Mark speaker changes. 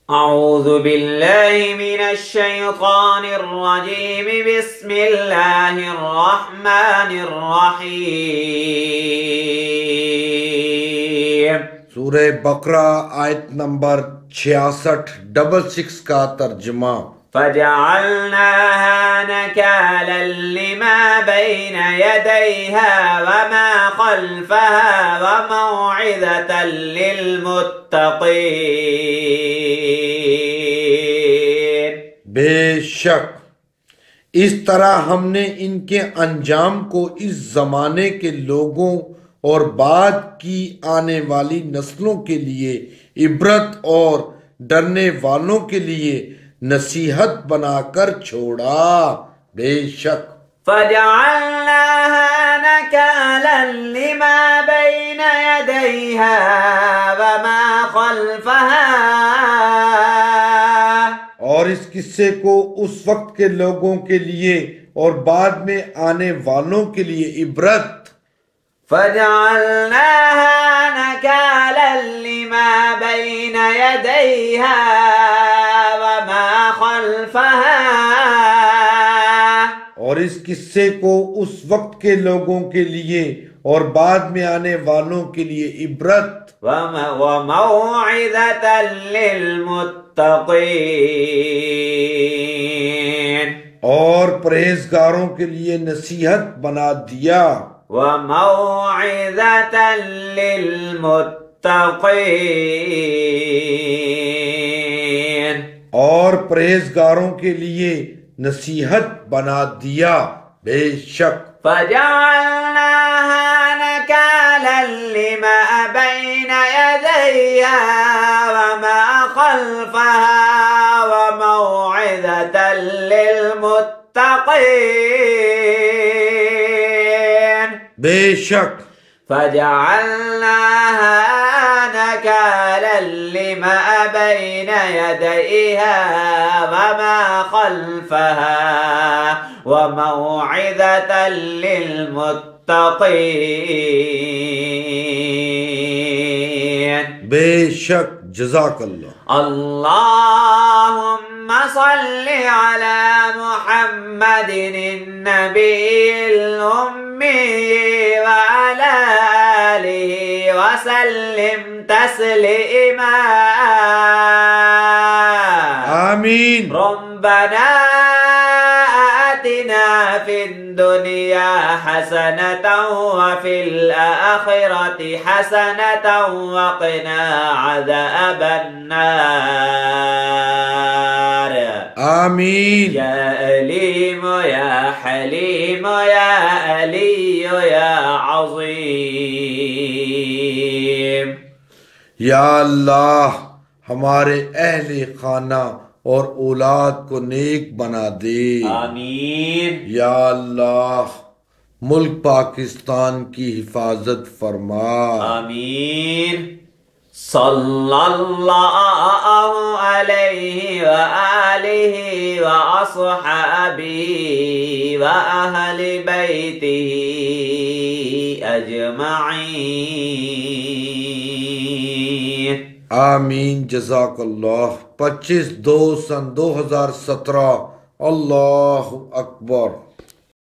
Speaker 1: اعوذ باللہ من الشیطان الرجیم بسم اللہ الرحمن الرحیم۔
Speaker 2: سورہ بقرہ آیت نمبر 66 کا ترجمہ۔
Speaker 1: فجعلناها نكالا لما بين يديها وما خلفها وموعظة للمتقين۔
Speaker 2: بے شک اس طرح ہم نے ان کے انجام کو اس زمانے کے لوگوں اور بعد کی آنے والی نسلوں کے لیے عبرت اور ڈرنے والوں کے لیے نصیحت بنا کر چھوڑا۔ بے شک
Speaker 1: فجعلناها نكالا لما بين يديها وما خلفها،
Speaker 2: اور اس قصے کو اس وقت کے لوگوں کے لیے اور بعد میں آنے والوں کے لیے عبرت۔
Speaker 1: فجعلناها نكالا لما بين يديها وما خلفها،
Speaker 2: اور اس قصے کو اس وقت کے لوگوں کے لیے اور بعد میں آنے والوں کے لیے عبرت
Speaker 1: وموعظة للمتقين،
Speaker 2: اور پرہیزگاروں کے لیے نصیحت بنا دیا۔
Speaker 1: وموعظة للمتقين،
Speaker 2: اور پرہیزگاروں کے لیے نصیحت بنا دیا۔ بے شک
Speaker 1: فجعلناها نكالا لما بين يديها وما خلفها وموعظة للمتقين،
Speaker 2: بے شک
Speaker 1: فجعلناها نكالا لما بين يديها وما خلفها وموعظة للمتقين۔
Speaker 2: بے شک جزاک اللہ۔
Speaker 1: اللهم صل على محمد النبي الأمي وعلى آله وسلم تسليما
Speaker 2: آمین۔
Speaker 1: ربنا آتنا في الدنيا حسنة وفي الآخرة حسنة وقنا عذاب النار
Speaker 2: آمین۔
Speaker 1: يا أليم يا حليم يا علي يا عظيم۔
Speaker 2: یا اللہ ہمارے اہل خانہ اور اولاد کو نیک بنا دے۔
Speaker 1: آمین۔
Speaker 2: یا اللہ ملک پاکستان کی حفاظت فرما۔
Speaker 1: آمین۔ صلی اللہ علیہ وآلہ وأصحابہ وأہل بیتہ اجمعین۔
Speaker 2: آمین جزاک اللہ۔ 25/2/2017۔ اللہ اکبر۔